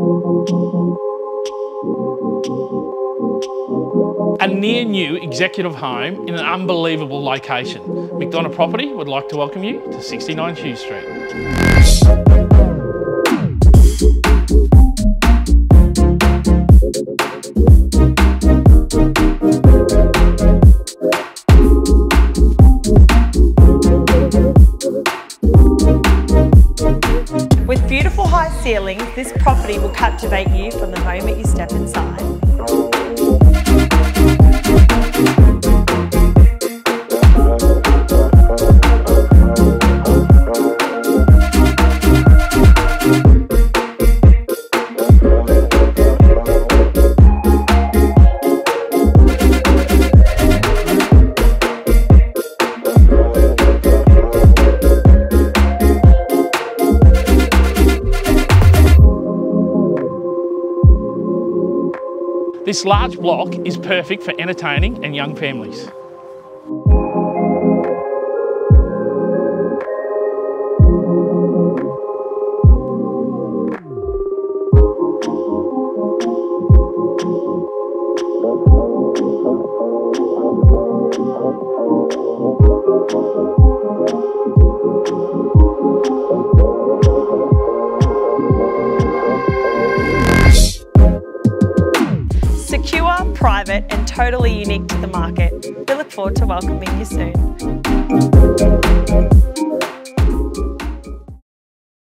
A near new executive home in an unbelievable location. McDonough Property would like to welcome you to 69 Hugh Street. With beautiful high ceilings, this property will captivate you from the moment you step inside. This large block is perfect for entertaining and young families. Secure, private and totally unique to the market. We look forward to welcoming you soon.